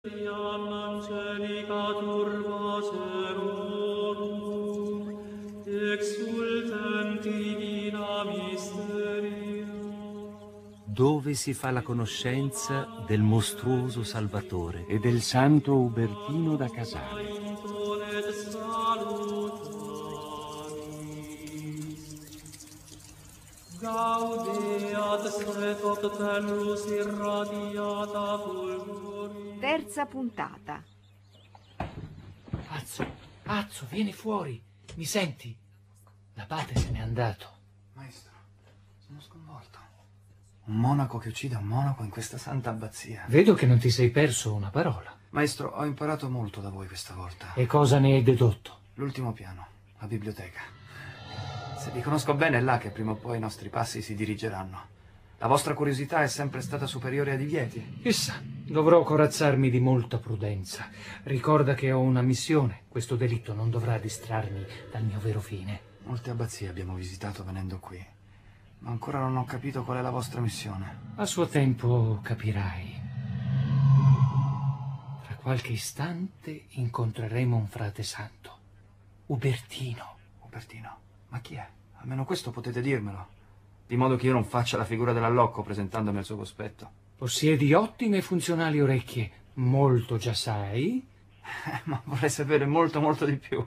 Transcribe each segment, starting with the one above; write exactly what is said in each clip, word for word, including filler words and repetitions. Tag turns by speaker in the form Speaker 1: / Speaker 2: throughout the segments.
Speaker 1: Dove si fa la conoscenza del mostruoso Salvatore
Speaker 2: e del santo Ubertino da Casale.
Speaker 3: Terza puntata.
Speaker 4: Azzo, Azzo, vieni fuori. Mi senti? L'abate se n'è andato.
Speaker 5: Maestro, sono sconvolto. Un monaco che uccide un monaco in questa santa abbazia.
Speaker 4: Vedo che non ti sei perso una parola.
Speaker 5: Maestro, ho imparato molto da voi questa volta.
Speaker 4: E cosa ne hai dedotto?
Speaker 5: L'ultimo piano, la biblioteca. Se vi conosco bene è là che prima o poi i nostri passi si dirigeranno. La vostra curiosità è sempre stata superiore ai divieti.
Speaker 4: Chissà, dovrò corazzarmi di molta prudenza. Ricorda che ho una missione. Questo delitto non dovrà distrarmi dal mio vero fine.
Speaker 5: Molte abbazie abbiamo visitato venendo qui, ma ancora non ho capito qual è la vostra missione.
Speaker 4: A suo tempo capirai. Tra qualche istante incontreremo un frate santo, Ubertino.
Speaker 5: Ubertino? Ma chi è? Almeno questo potete dirmelo, di modo che io non faccia la figura dell'allocco presentandomi al suo cospetto.
Speaker 4: Possiedi ottime e funzionali orecchie. Molto già sai.
Speaker 5: Eh, ma vorrei sapere molto molto di più.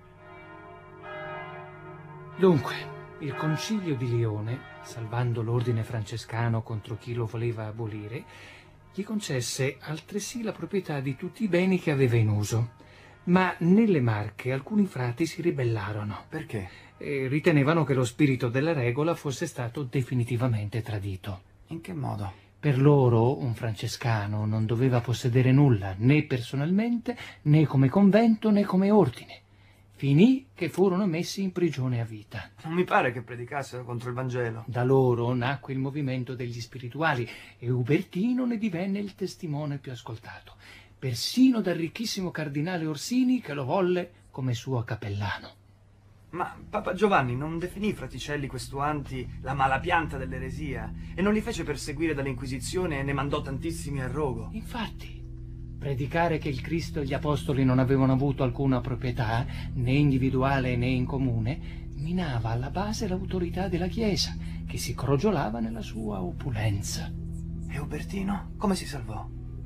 Speaker 4: Dunque, il Concilio di Lione, salvando l'ordine francescano contro chi lo voleva abolire, gli concesse altresì la proprietà di tutti i beni che aveva in uso. Ma nelle Marche alcuni frati si ribellarono.
Speaker 5: Perché?
Speaker 4: E ritenevano che lo spirito della regola fosse stato definitivamente tradito.
Speaker 5: In che modo?
Speaker 4: Per loro un francescano non doveva possedere nulla, né personalmente, né come convento, né come ordine. Finì che furono messi in prigione a vita.
Speaker 5: Non mi pare che predicassero contro il Vangelo.
Speaker 4: Da loro nacque il movimento degli spirituali e Ubertino ne divenne il testimone più ascoltato, persino dal ricchissimo cardinale Orsini che lo volle come suo cappellano.
Speaker 5: Ma Papa Giovanni non definì i fraticelli questuanti la malapianta dell'eresia e non li fece perseguire dall'Inquisizione e ne mandò tantissimi al rogo?
Speaker 4: Infatti, predicare che il Cristo e gli Apostoli non avevano avuto alcuna proprietà, né individuale né in comune, minava alla base l'autorità della Chiesa, che si crogiolava nella sua opulenza.
Speaker 5: E Ubertino? Come si salvò?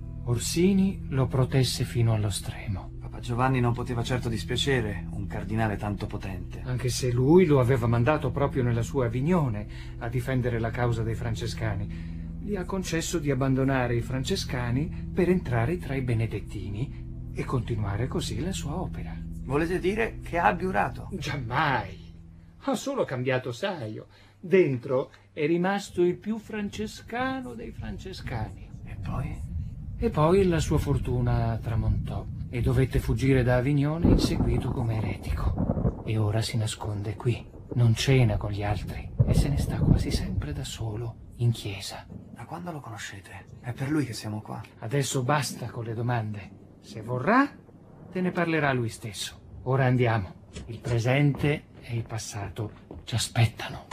Speaker 4: Orsini lo protesse fino allo stremo.
Speaker 5: Papa Giovanni non poteva certo dispiacere un cardinale tanto potente.
Speaker 4: Anche se lui lo aveva mandato proprio nella sua Avignone a difendere la causa dei francescani. Gli ha concesso di abbandonare i francescani per entrare tra i benedettini e continuare così la sua opera.
Speaker 5: Volete dire che ha abiurato?
Speaker 4: Giammai! Ha solo cambiato saio. Dentro è rimasto il più francescano dei francescani.
Speaker 5: E poi?
Speaker 4: E poi la sua fortuna tramontò e dovette fuggire da Avignone inseguito come eretico. E ora si nasconde qui, non cena con gli altri e se ne sta quasi sempre da solo in chiesa.
Speaker 5: Da quando lo conoscete? È per lui che siamo qua.
Speaker 4: Adesso basta con le domande. Se vorrà, te ne parlerà lui stesso. Ora andiamo. Il presente e il passato ci aspettano.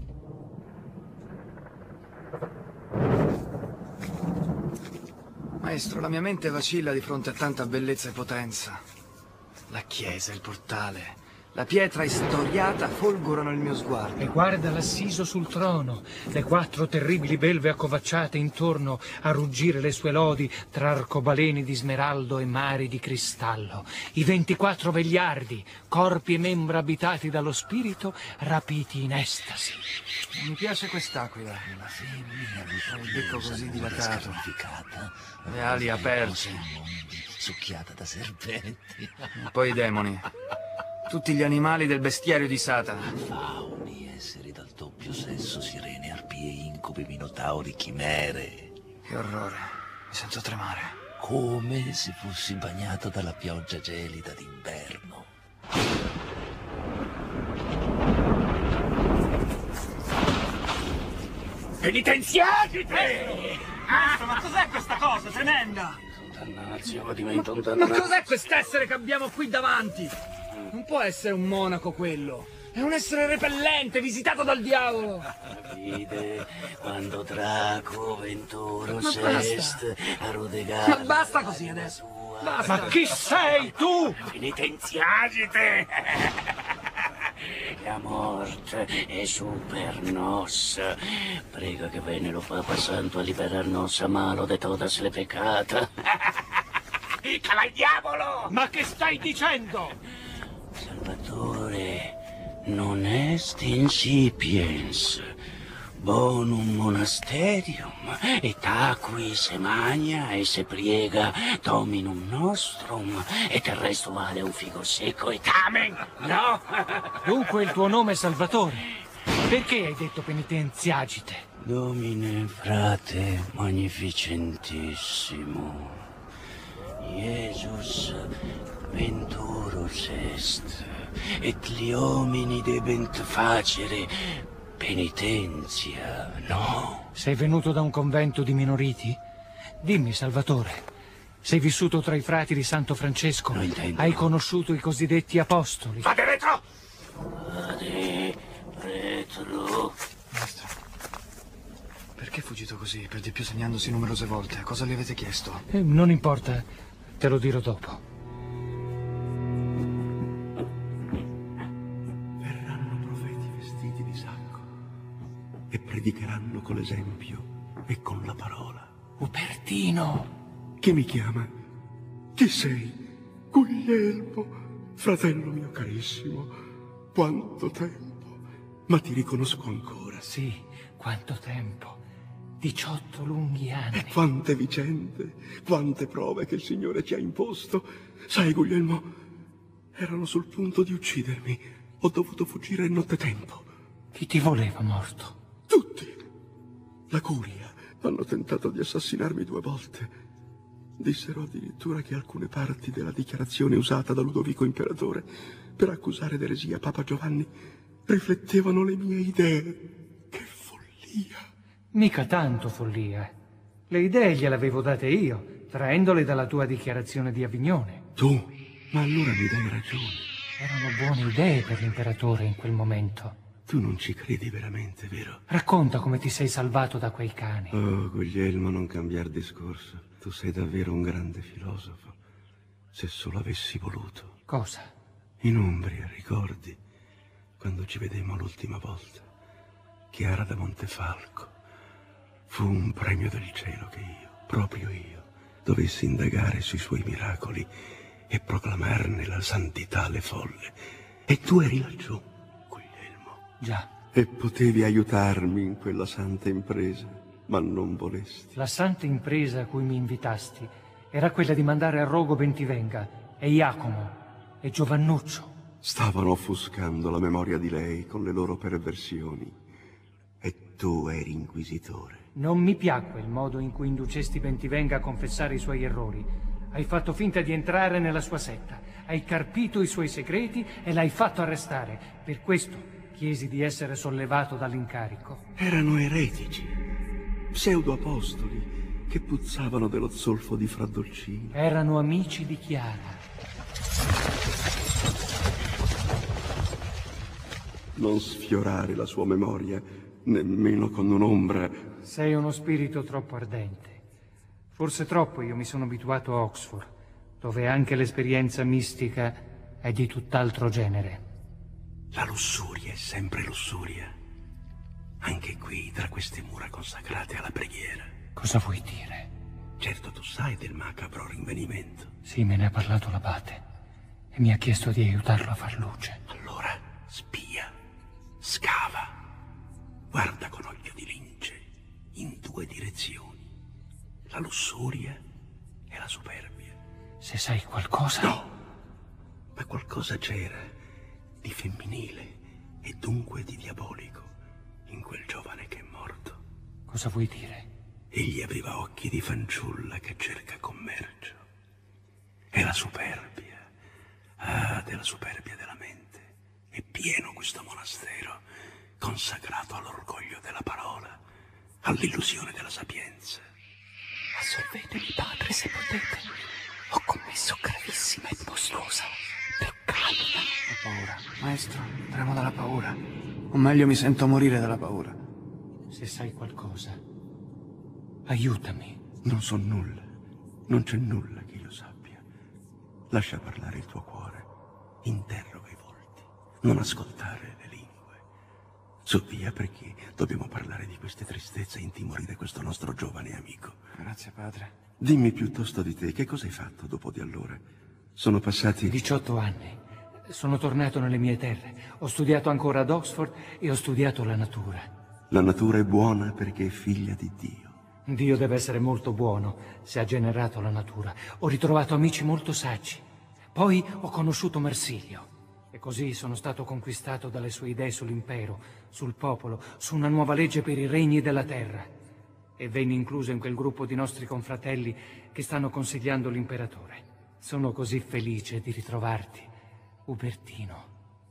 Speaker 5: Maestro, la mia mente vacilla di fronte a tanta bellezza e potenza. La chiesa, il portale, la pietra istoriata folgorano il mio sguardo.
Speaker 4: E guarda l'assiso sul trono, le quattro terribili belve accovacciate intorno a ruggire le sue lodi tra arcobaleni di smeraldo e mari di cristallo, i ventiquattro vegliardi, corpi e membra abitati dallo spirito, rapiti in estasi.
Speaker 5: Mi piace quest'aquila, il becco così dilatato, le ali aperte,
Speaker 6: succhiata da serpenti,
Speaker 5: e poi i demoni. Tutti gli animali del bestiario di Satana.
Speaker 6: Fauni, esseri dal doppio sesso, sirene, arpie, incubi, minotauri, chimere.
Speaker 5: Che orrore, mi sento tremare.
Speaker 6: Come se fossi bagnato dalla pioggia gelida d'inverno.
Speaker 7: Penitenziate! Ah, ma cos'è questa cosa tremenda?
Speaker 2: Dannazio, diventa un
Speaker 7: Ma
Speaker 2: dannazio.
Speaker 7: cos'è quest'essere che abbiamo qui davanti? Non può essere un monaco quello.
Speaker 4: È un essere repellente, visitato dal diavolo.
Speaker 6: Vide quando Draco Venturo
Speaker 4: Ma
Speaker 6: Sest a Rodegare.
Speaker 4: Ma basta così adesso. Basta. Ma chi sei tu?
Speaker 6: Penitenziagite! La morte è super nos. Prega que vene lo Papa Santo a liberarnos a malo de todas le peccata. ¡Cala il diavolo!
Speaker 4: Ma che stai dicendo?
Speaker 6: Salvatore, non est insipiens, bonum monasterium, et acqui se magna e se priega dominum nostrum, et il resto vale un figo secco et amen, no?
Speaker 4: Dunque il tuo nome è Salvatore. Perché hai detto penitenziagite?
Speaker 6: Domine frate magnificentissimo, Iesus venturus est, et gli uomini debent facere penitenzia, no?
Speaker 4: Sei venuto da un convento di minoriti? Dimmi, Salvatore, sei vissuto tra i frati di Santo Francesco?
Speaker 6: Non intendo.
Speaker 4: Hai conosciuto i cosiddetti apostoli?
Speaker 6: Vade retro! Vade retro!
Speaker 5: Maestro, perché è fuggito così, per di più segnandosi numerose volte? Cosa gli avete chiesto?
Speaker 4: Eh, non importa, te lo dirò dopo.
Speaker 8: Verranno profeti vestiti di sacco e predicheranno con l'esempio e con la parola.
Speaker 4: Ubertino!
Speaker 8: Chi mi chiama? Chi sei? Guglielmo, fratello mio carissimo. Quanto tempo, ma ti riconosco ancora.
Speaker 4: Sì, quanto tempo. diciotto lunghi anni.
Speaker 8: E quante vicende, quante prove che il Signore ci ha imposto. Sai, Guglielmo, erano sul punto di uccidermi. Ho dovuto fuggire in nottetempo.
Speaker 4: Chi ti voleva morto?
Speaker 8: Tutti. La curia. Hanno tentato di assassinarmi due volte. Dissero addirittura che alcune parti della dichiarazione usata da Ludovico Imperatore per accusare d'eresia Papa Giovanni riflettevano le mie idee. Che follia!
Speaker 4: Mica tanto follia. Le idee gliel'avevo date io, traendole dalla tua dichiarazione di Avignone.
Speaker 8: Tu? Ma allora mi dai ragione.
Speaker 4: Erano buone idee per l'imperatore in quel momento.
Speaker 8: Tu non ci credi veramente, vero?
Speaker 4: Racconta come ti sei salvato da quei cani.
Speaker 8: Oh, Guglielmo, non cambiar discorso. Tu sei davvero un grande filosofo. Se solo avessi voluto.
Speaker 4: Cosa?
Speaker 8: In Umbria, ricordi? Quando ci vedemmo l'ultima volta. Chiara da Montefalco. Fu un premio del cielo che io, proprio io, dovessi indagare sui suoi miracoli e proclamarne la santità alle folle. E tu eri laggiù, Guglielmo.
Speaker 4: Già.
Speaker 8: E potevi aiutarmi in quella santa impresa, ma non volesti.
Speaker 4: La santa impresa a cui mi invitasti era quella di mandare a rogo Bentivenga e Iacomo e Giovannuccio.
Speaker 8: Stavano offuscando la memoria di lei con le loro perversioni. E tu eri inquisitore.
Speaker 4: Non mi piacque il modo in cui inducesti Bentivenga a confessare i suoi errori. Hai fatto finta di entrare nella sua setta, hai carpito i suoi segreti e l'hai fatto arrestare. Per questo chiesi di essere sollevato dall'incarico.
Speaker 8: Erano eretici, pseudo-apostoli, che puzzavano dello zolfo di Fra Dolcino.
Speaker 4: Erano amici di Chiara.
Speaker 8: Non sfiorare la sua memoria, nemmeno con un'ombra.
Speaker 4: Sei uno spirito troppo ardente. Forse troppo io mi sono abituato a Oxford, dove anche l'esperienza mistica è di tutt'altro genere.
Speaker 8: La lussuria è sempre lussuria. Anche qui, tra queste mura consacrate alla preghiera.
Speaker 4: Cosa vuoi dire?
Speaker 8: Certo, tu sai del macabro rinvenimento.
Speaker 4: Sì, me ne ha parlato l'abate e mi ha chiesto di aiutarlo a far luce.
Speaker 8: Allora, spia, scava, guarda con occhio di lince in due direzioni. La lussuria e la superbia.
Speaker 4: Se sai qualcosa...
Speaker 8: No, ma qualcosa c'era di femminile e dunque di diabolico in quel giovane che è morto.
Speaker 4: Cosa vuoi dire?
Speaker 8: Egli aveva occhi di fanciulla che cerca commercio. E la superbia, ah, della superbia della mente, è pieno questo monastero, consacrato all'orgoglio della parola, all'illusione della sapienza.
Speaker 9: Assolvetemi, padre, se potete. Ho commesso gravissima e mostruosa peccato.
Speaker 5: Ho paura. maestro. Tremo dalla paura. O meglio, mi sento morire dalla paura.
Speaker 4: Se sai qualcosa, aiutami.
Speaker 8: Non so nulla. Non c'è nulla che io sappia. Lascia parlare il tuo cuore. Interroga i volti. Non ascoltare le lingue. Su via, perché dobbiamo parlare di queste tristezze e intimorire questo nostro giovane amico.
Speaker 5: Grazie, padre.
Speaker 8: Dimmi piuttosto di te, che cosa hai fatto dopo di allora? Sono passati...
Speaker 4: diciotto anni. Sono tornato nelle mie terre. Ho studiato ancora ad Oxford e ho studiato la natura.
Speaker 8: La natura è buona perché è figlia di Dio.
Speaker 4: Dio deve essere molto buono se ha generato la natura. Ho ritrovato amici molto saggi. Poi ho conosciuto Marsilio. E così sono stato conquistato dalle sue idee sull'impero, sul popolo, su una nuova legge per i regni della terra. E venni incluso in quel gruppo di nostri confratelli che stanno consigliando l'imperatore. Sono così felice di ritrovarti, Ubertino.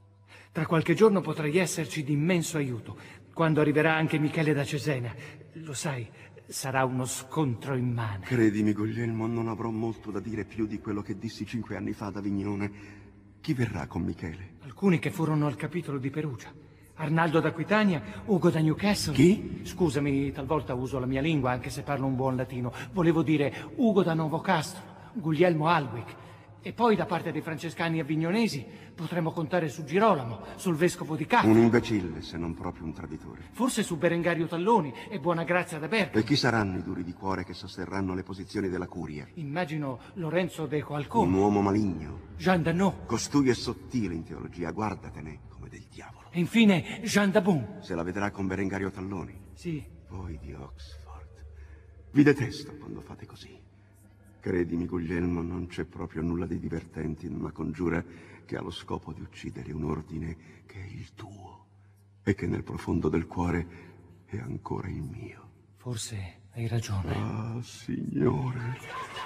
Speaker 4: Tra qualche giorno potrai esserci di immenso aiuto, quando arriverà anche Michele da Cesena. Lo sai, sarà uno scontro immane.
Speaker 8: Credimi, Guglielmo, non avrò molto da dire più di quello che dissi cinque anni fa ad Avignone. Chi verrà con Michele?
Speaker 4: Alcuni che furono al capitolo di Perugia. Arnaldo d'Aquitania, Ugo da Newcastle.
Speaker 8: Chi?
Speaker 4: Scusami, talvolta uso la mia lingua anche se parlo un buon latino. Volevo dire Ugo da Novocastro, Guglielmo Alwick. E poi da parte dei francescani avignonesi potremmo contare su Girolamo, sul vescovo di Capua.
Speaker 8: Un imbecille, se non proprio un traditore.
Speaker 4: Forse su Berengario Talloni e Buonagrazia da Bergamo.
Speaker 8: E chi saranno i duri di cuore che sosterranno le posizioni della curia?
Speaker 4: Immagino Lorenzo de Coalcone.
Speaker 8: Un uomo maligno.
Speaker 4: Jean d'Annaud.
Speaker 8: Costui è sottile in teologia, guardatene come del diavolo.
Speaker 4: E infine Jean d'Abon.
Speaker 8: Se la vedrà con Berengario Talloni.
Speaker 4: Sì.
Speaker 8: Voi di Oxford. Vi detesto quando fate così. Credimi, Guglielmo, non c'è proprio nulla di divertente in una congiura che ha lo scopo di uccidere un ordine che è il tuo e che nel profondo del cuore è ancora il mio.
Speaker 4: Forse hai ragione.
Speaker 8: Ah, Signore,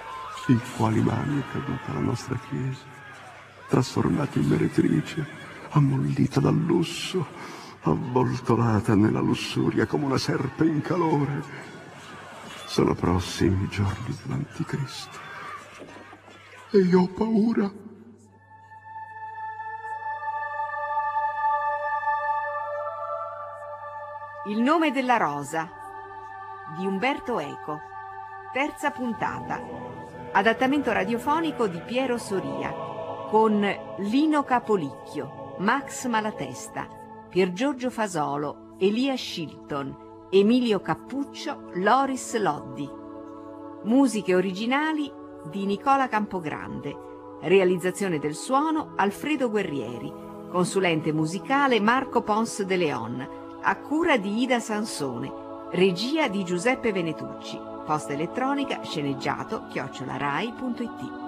Speaker 8: in quali mani è caduta la nostra Chiesa, trasformata in meretrice, ammollita dal lusso, avvoltolata nella lussuria come una serpe in calore. Sono prossimi i giorni dell'Anticristo e io ho paura.
Speaker 3: Il nome della rosa di Umberto Eco. Terza puntata. Adattamento radiofonico di Piero Soria con Lino Capolicchio, Max Malatesta, Piergiorgio Fasolo, Elia Shilton, Emilio Cappuccio, Loris Loddi. Musiche originali di Nicola Campogrande. Realizzazione del suono Alfredo Guerrieri. Consulente musicale Marco Pons de Leon. A cura di Ida Sansone. Regia di Giuseppe Venetucci. Posta elettronica sceneggiato chiocciola rai punto it.